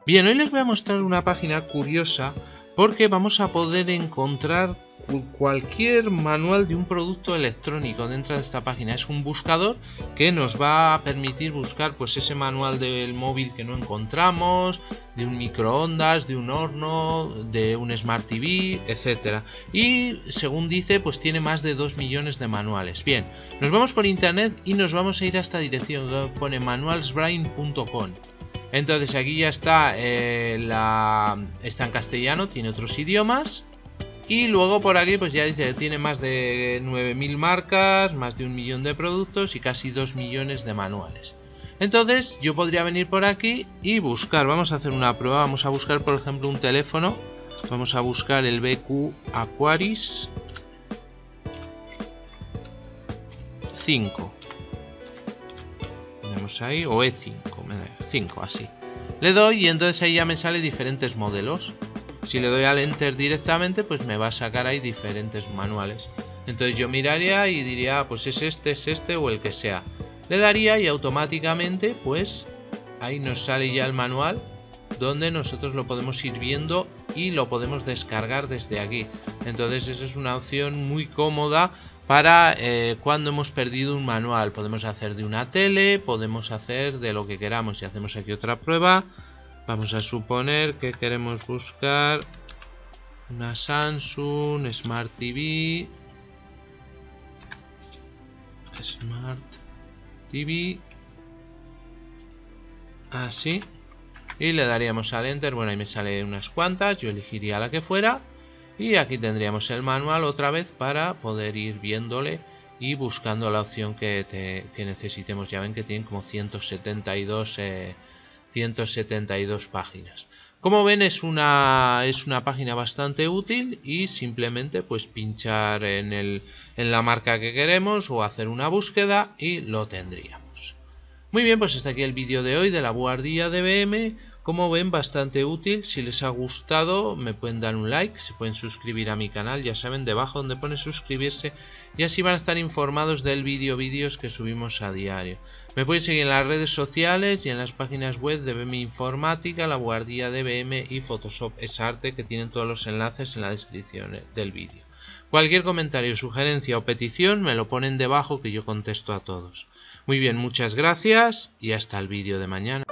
Bien, hoy les voy a mostrar una página curiosa porque vamos a poder encontrar cualquier manual de un producto electrónico dentro de esta página. Es un buscador que nos va a permitir buscar pues ese manual del móvil que no encontramos, de un microondas, de un horno, de un Smart TV, etcétera. Y según dice, pues tiene más de 2 millones de manuales. Bien, nos vamos por internet y nos vamos a ir a esta dirección que pone manualsbrain.com. Entonces aquí ya está, está en castellano, tiene otros idiomas. Y luego por aquí pues ya dice que tiene más de 9000 marcas, más de 1 millón de productos y casi 2 millones de manuales. Entonces yo podría venir por aquí y buscar, vamos a hacer una prueba, vamos a buscar por ejemplo un teléfono. Vamos a buscar el BQ Aquaris 5. Ponemos ahí, o E5, 5 así. Le doy y entonces ahí ya me sale diferentes modelos. Si le doy al enter directamente, pues me va a sacar ahí diferentes manuales. Entonces yo miraría y diría, pues es este o el que sea. Le daría y automáticamente, pues ahí nos sale ya el manual, donde nosotros lo podemos ir viendo y lo podemos descargar desde aquí. Entonces eso es una opción muy cómoda para cuando hemos perdido un manual. Podemos hacer de una tele, podemos hacer de lo que queramos. Si hacemos aquí otra prueba, vamos a suponer que queremos buscar una Samsung Smart TV. Smart TV. Así. Y le daríamos al enter. Bueno, ahí me sale unas cuantas. Yo elegiría la que fuera. Y aquí tendríamos el manual otra vez para poder ir viéndole y buscando la opción que necesitemos. Ya ven que tienen como 172 páginas. Como ven, es una página bastante útil y simplemente pues pinchar en la marca que queremos o hacer una búsqueda y lo tendríamos. Muy bien, pues hasta aquí el vídeo de hoy de la buhardilla DBM. Como ven, bastante útil. Si les ha gustado me pueden dar un like, se pueden suscribir a mi canal, ya saben, debajo donde pone suscribirse, y así van a estar informados del vídeos que subimos a diario. Me pueden seguir en las redes sociales y en las páginas web de BM Informática, la buhardilla DBM y Photoshop es Arte, que tienen todos los enlaces en la descripción del vídeo. Cualquier comentario, sugerencia o petición me lo ponen debajo, que yo contesto a todos. Muy bien, muchas gracias y hasta el vídeo de mañana.